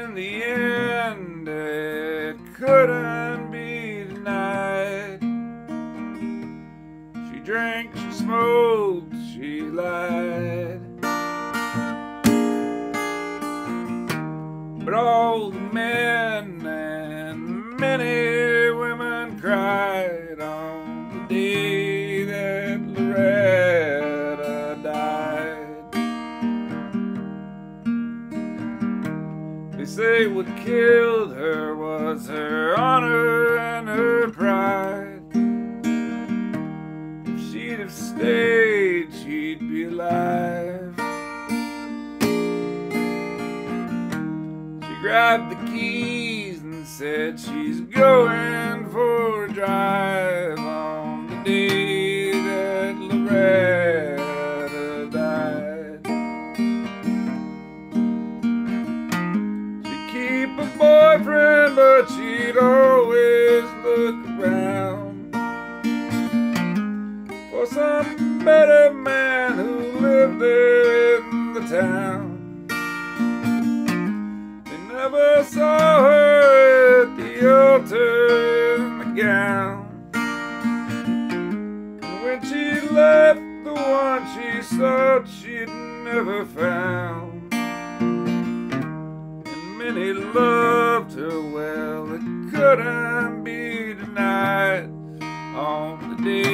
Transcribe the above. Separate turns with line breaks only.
in the end, it couldn't be denied. She drank, she smoked, she lied. But all the men and many women cried on the day that Loretta died. They say what killed her was her honor and her pride. If she'd have stayed, she'd be alive. Grabbed the keys and said she's going for a drive on the day that Loretta died. She'd keep a boyfriend, but she'd always look around for some better man who lived there in the town. Never saw her at the altar in the gown. And when she left, the one she thought she'd never found. And many loved her well, it couldn't be denied on the day